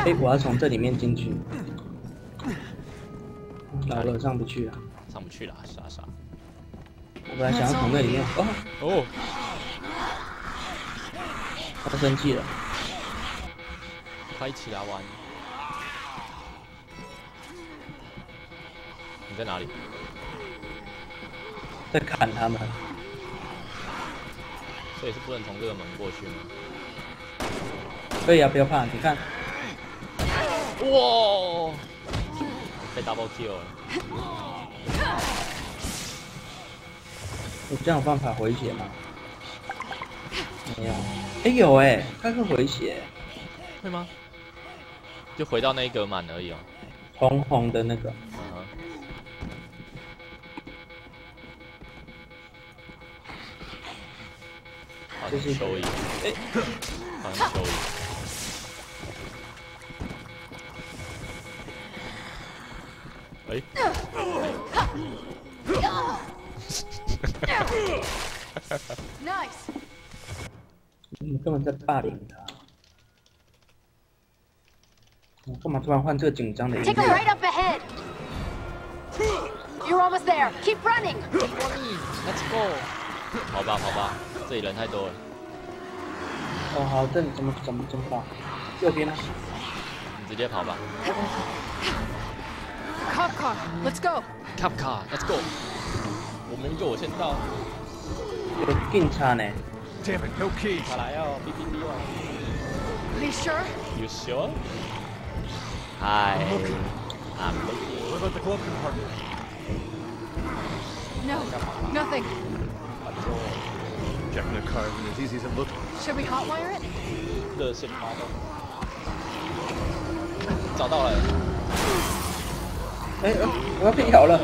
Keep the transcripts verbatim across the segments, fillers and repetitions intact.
哎，我要从这里面进去。老了上不去了， 上不去了，傻傻。 我本来想要从那里面，哦哦， 他生气了， 快起来玩！你在哪里？ 在砍他们。 所以是不能从这个门过去吗？ 可以啊，不要怕，你看。 哇！被 double kill 了。 你这样有办法回血吗？没有。哎、欸、有哎、欸，它会回血。 会吗？就回到那一格满而已哦。 红红的那个。 嗯。好像蚯蚓。哎，好像蚯蚓。哎。 Nice。 你根本在霸凌他。我干嘛突然换这个紧张的音乐 Take a right up ahead. You're almost there. Keep running. Let's go. 跑吧跑吧，这里人太多了。 哦好，这里怎么怎么怎么跑？右边呢？ 你直接跑吧。 Cop car. Let's go. Cop car. Let's go. 我明明就我先到。 有警察呢。 Damn it, no keys. 卡来哦 ，B B B 哦。 Are you sure? You sure? Hi. I'm looking. What about the glove compartment? No, nothing. Checking the car isn't as easy as it looks. Should we hotwire it? 热线发动。找到了。 哎、欸，我要被咬了。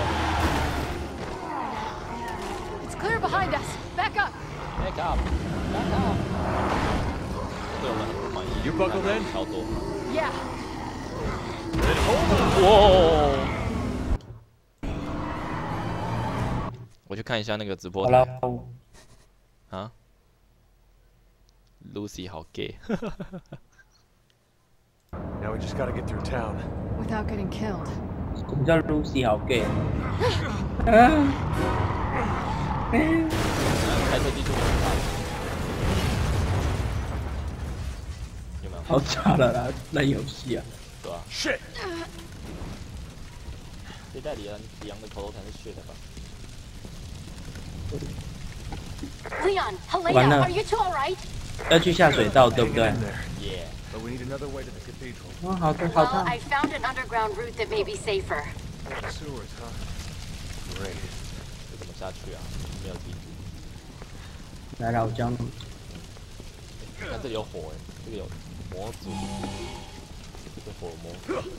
It's clear behind us. Back up. Back up. Back up. 对我们很不满意。 You buckled in? 超多。 Yeah. Then hold on. 哇！我去看一下那个直播台。啊 ？Lucy 好 gay。 Now we just gotta get through town. Without getting killed. 什么叫 Lucy 好 gay？ 啊！ 开车技术有没有？ 好假了啦，烂游戏啊！ 对吧 Shit! 谁代理啊？李阳的头头才是血的吧？ Leon, Helena, are you two all right? 要去下水道，对不对？ Yeah. But we need another way to the cathedral. 哦，好的，好 Well, 的。 I found an underground route that may be safer. Sewers, huh? Great. 这怎么下去啊？没有地图。 来了，我教你。 看这里有火哎，这个有模组，这火模。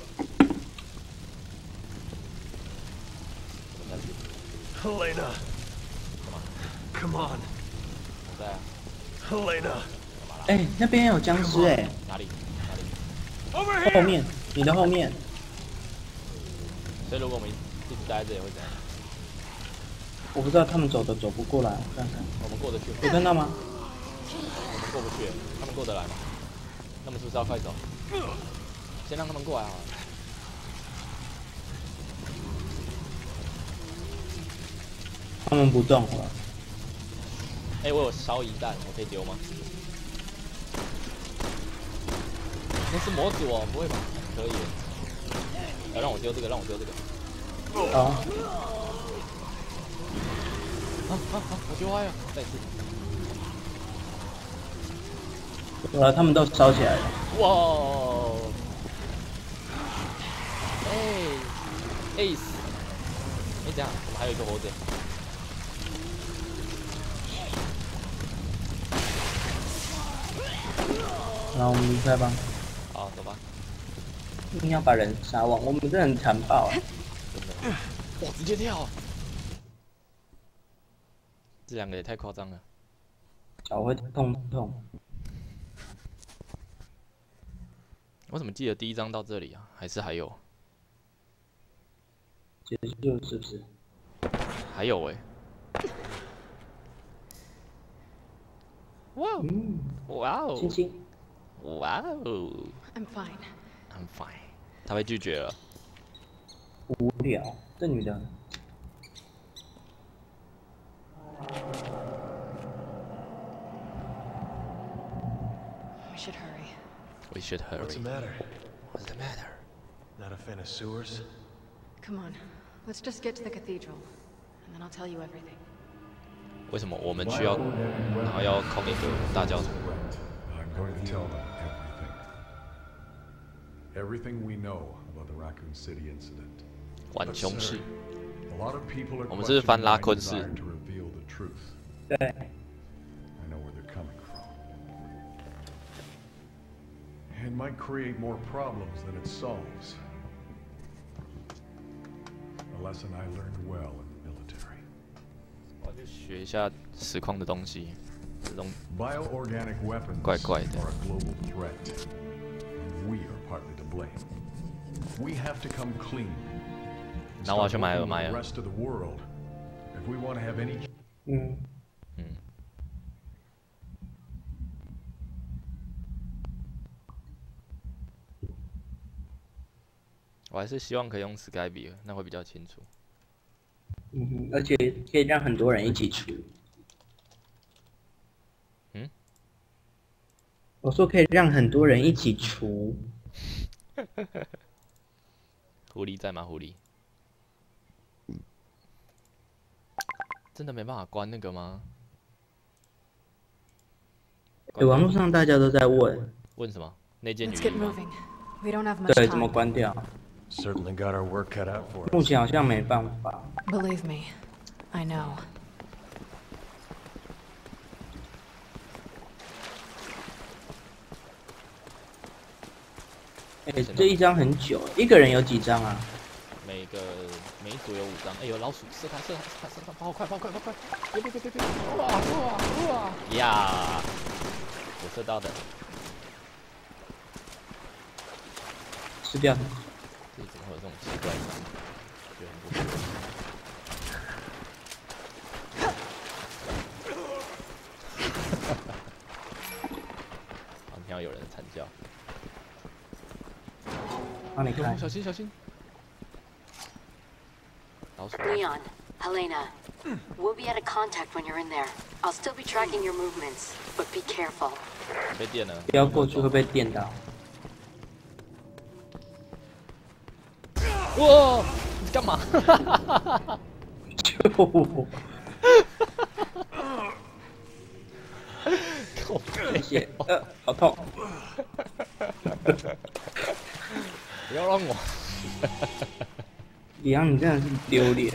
怎么下去？ Helena! Come on. 我在啊。 Helena! 哎、欸，那边有僵尸哎、欸。 哪里？哪里？ Over 后 here! 面，你的后面。 所以如果我们一直待在这里会怎样？ 我不知道他们走的走不过来，我看看。 我们过得去吗？ 有看到吗？ 我们过不去，他们过得来吗？他们是不是要快走？先让他们过来好了。 他们不动了。 哎、欸，我有烧夷弹，我可以丢吗？那是模组哦，不会吧？可以。来，让我丢这个，让我丢这个。 好。 啊啊啊！我丢歪了，再一次。 有了，他们都烧起来了。 哇！哎 ，Ace， 哎，这样，我们还有一个活着。 然后我们离开吧。 好，走吧。 一定要把人杀完，我们真的很残暴啊！ 真的。哇，直接跳！这两个也太夸张了。 脚会痛痛。 我怎么记得第一章到这里啊？还是还有？ 结束是不是？ 还有哎、欸。哇！ 嗯， 哇哦！ 星星。 哇哦 I'm fine. ，I'm fine。他被拒绝了。 无聊，这女的。 We should hurry. We should hurry. What's the matter? What's the matter? Not a fan of sewers? Come on, let's just get to the cathedral, and then I'll tell you everything. 为什么我们需要，然后要控一个大教堂？ I'm going to tell them everything. Everything we know about the Raccoon City incident. 晚雄市。 A lot of people are 我们是翻 questioning 拉 my 昆市。 desire to reveal the truth. 对。 I know where they're coming from. It might create more problems than it solves. A lesson I learned well in the military. 我就学一下实况的东西，这种 Bioorganic weapons 怪怪的。 are a global threat, and we are partly to blame. We have to come clean. 那我要去买耳 Start 麦 working with 了。 the rest of the world. If we want to have any 嗯。 嗯。我还是希望可以用 Skype， 那会比较清楚。 嗯哼，而且可以让很多人一起出。 嗯？ 我说可以让很多人一起出。 狐狸在吗？狐狸？真的没办法关那个吗？ 对，网络上大家都在问。 问什么？那件雨 Let's 衣 get 吗？ moving. We don't have much 对，怎么 time. 关掉？ Certainly got our work cut out for 目 us. 前好像没办法。 Believe me, I know. 哎，这一张很久，一个人有几张啊？ 每个每一组有五张。哎、有老鼠！射它！射它！射它！射它！跑快！跑快！跑快！别别别别别！哇哇哇！呀！我射到的。 吃掉它。 这里怎么会有这种奇怪的？觉得很不舒服。好，听到有人惨叫。 帮你看。 小心小心！老鼠。 Leon, Helena, we'll be out of contact when you're in there. I'll still be tracking your movements, but be careful. 被电了。 不要过去会被电到。 哇！你干嘛？ 救我！谢谢。呃，好痛！ 不要让我！ 李阳，你真的是丢脸。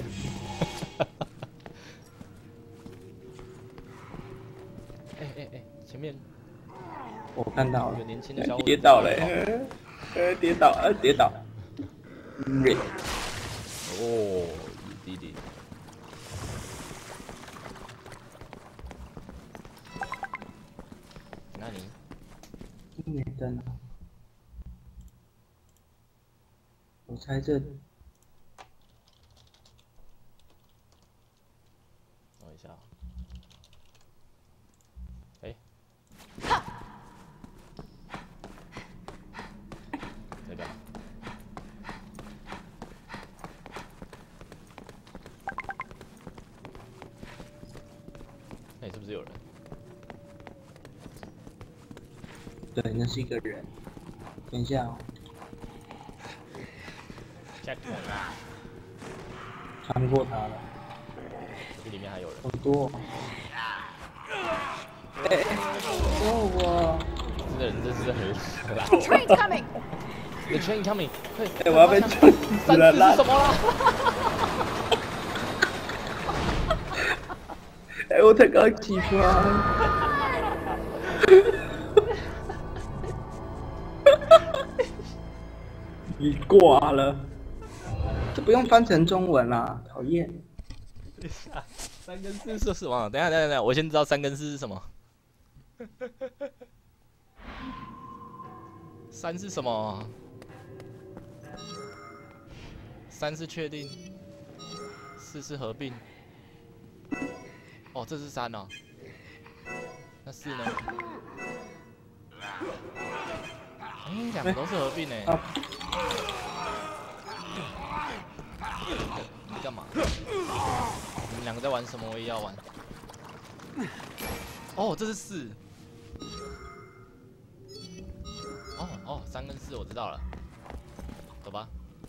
哎哎哎，前面我看到了有，年轻的小伙子跌倒了，呃，跌倒，呃，跌倒。瑞， 哦，弟弟。那你没灯啊！我猜这等一下。哎。在干嘛？那里是不是有人？ 对，那是一个人。等一下哦， checkpoint 啊！ 穿过他了， 这里面还有人。 好多、哦。哎、欸，救我！ 这个人真是很很懒。 Train's coming. The train coming！ 快！ 哎、欸，我要被撞死了啦！ 是什么啦？ 哎、欸，我才刚起床。你挂了，这不用翻成中文啦，讨厌。 等一下，三跟四是什么？等一下，等一下，等一下，我先知道三跟四是什么。三是什么？三是确定，四是合并。哦，这是三哦。那四呢？ 哎，两个都是合并呢。 啊你干嘛？你们两个在玩什么？我也要玩。哦，这是四。哦哦，三跟四我知道了。走吧。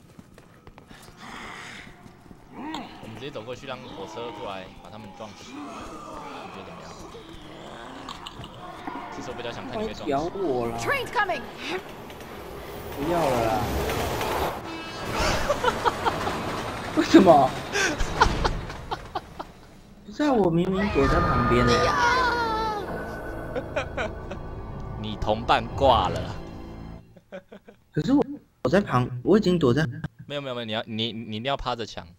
我们直接走过去，让火车过来把他们撞死。你觉得怎么样？其实我比较想看你被撞咬死。 我了， Train's coming! 不要了啦！为什么？不是啊，我明明躲在旁边呢。 你同伴挂了。 可是我我在旁，我已经躲在。 没有没有没有，你要你你一定要趴着墙。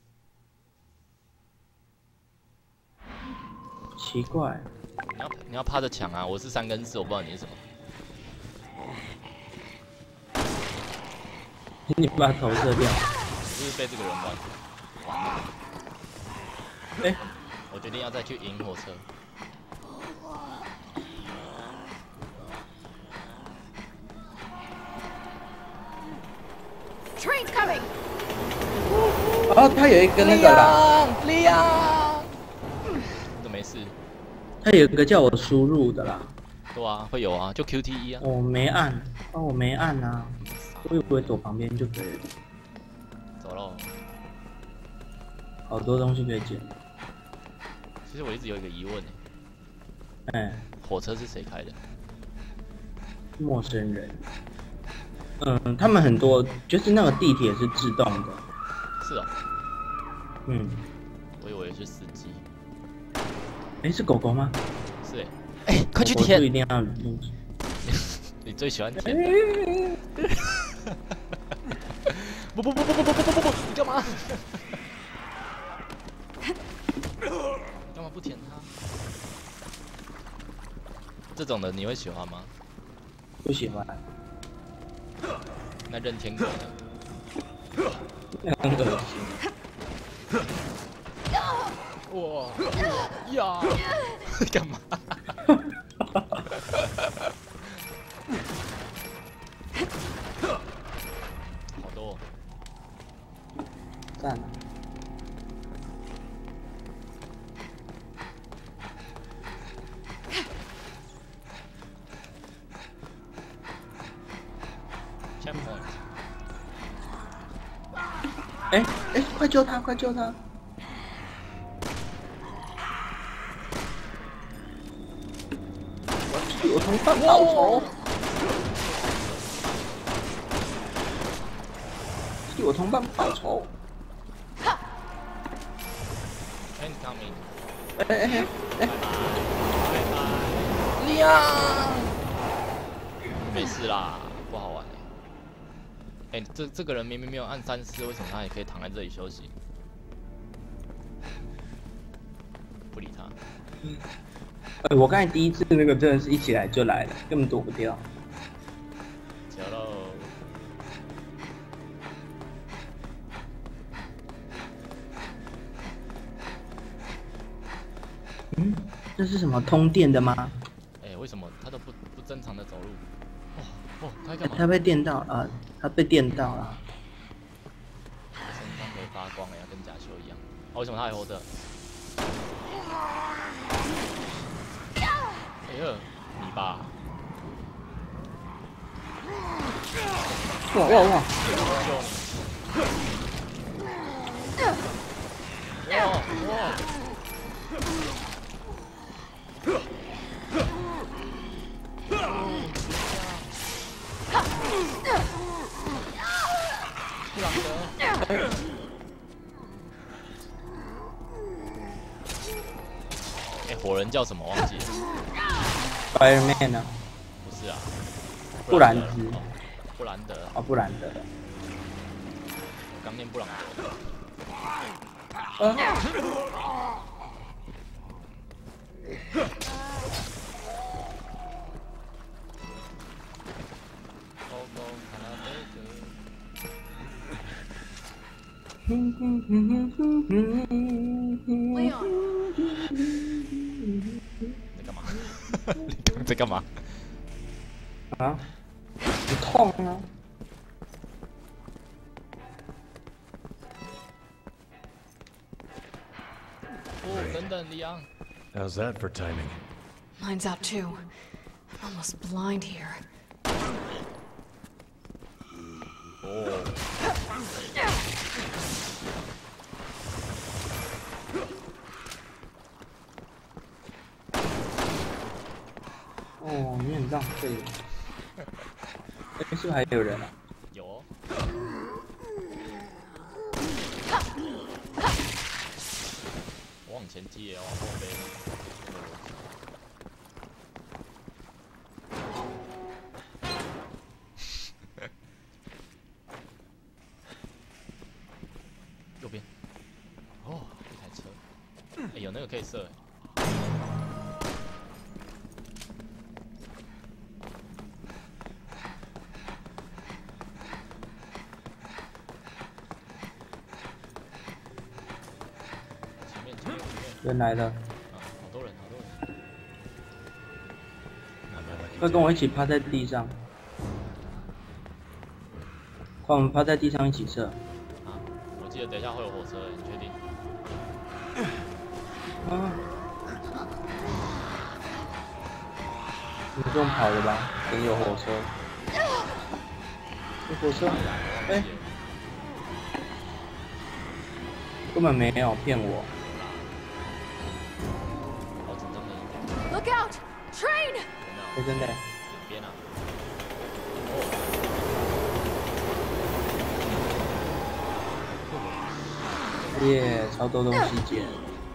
奇怪， 你要你要趴着墙啊！我是三跟四，我不知道你是什么。 你把头射掉。 就是被这个人玩完了。 哎、 我决定要再去赢火车。 Train's coming! 哦，他有一个那个啦， 利昂，这没事。 他有一个叫我输入的啦。 对啊，会有啊，就 Q T E 啊。 我没按，哦，我没按啊，我以为躲旁边就可以了。 走喽。 好多东西可以捡。 其实我一直有一个疑问诶， 哎、 火车是谁开的？ 陌生人。嗯，他们很多就是那个地铁是自动的。 是哦， 嗯， 我以为是司机。 哎、是狗狗吗？ 是诶，哎，快去狗狗就一舔！ 定要入去。 你最喜欢舔的。不不不不不不不不不不！你干嘛？干嘛不舔它？这种的你会喜欢吗？ 不喜欢， 那任天狗呢？ 很恶心。 哇呀！干嘛？好多、哦。 赞。 Checkpoint。 哎哎，快救他！快救他！我替我同伴报仇！替我同伴报仇！ Incoming。 哎哎哎哎！ 利亚，没事啦，不好玩哎、欸。这这个人明明没有按三四，为什么他也可以躺在这里休息？不理他。 哎，我刚才第一次那个真的是一起来就来了，根本躲不掉。 走喽。 嗯，这是什么通电的吗？ 哎、欸，为什么他都不不正常的走路？哦哦，他在干嘛？ 他被电到啊、呃，他被电到了。 身上可以发光哎，跟假球一样。啊，为什么他还活着？哎呦，你吧。 哇哇哇！ 救你！哇哇！布朗德。哎，火人叫什么？忘记了。 Fireman 呢？ 不是啊。 布兰兹。 布兰德。 哦，布兰德。 我刚念布朗德。 啊！ Leon， 在干嘛？你刚在干嘛？ 啊？ 不痛啊。 哦，等等，里昂， How's that for timing? Mine's out too. I'm almost blind here. 哦， 哦，你很浪费。哎，是不是还有人啊？ 有哦。我往前接，往后飞。右边。哦，一台车。哎，有那个可以射。前面，前面，前面。 人来了， 啊，好多人，好多人。 Not my lucky 快跟我 day. 一起趴在地上。快，我们趴在地上一起射。 啊，我记得等一下会有火车，你确定？ 啊！你这种跑的吧？等有火车。有火车？哎、 哎， 根本没有骗我。 好紧张的。 Look out! Train! 哎、真的、 两边啊。 耶、超多东西捡。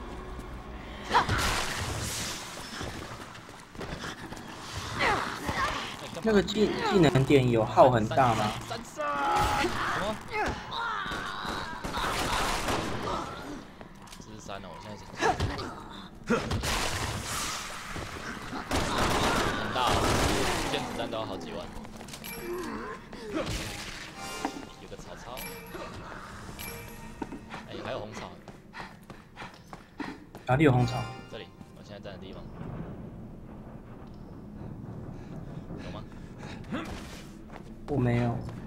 那个技技能点有耗很大吗？ 三三。什么？这是三哦，我现在是。很大哦，电子弹都要好几万。有个草草。哎，还有红草。 哪里有红草？ 这里，我现在站的地方。有吗？ 我没有。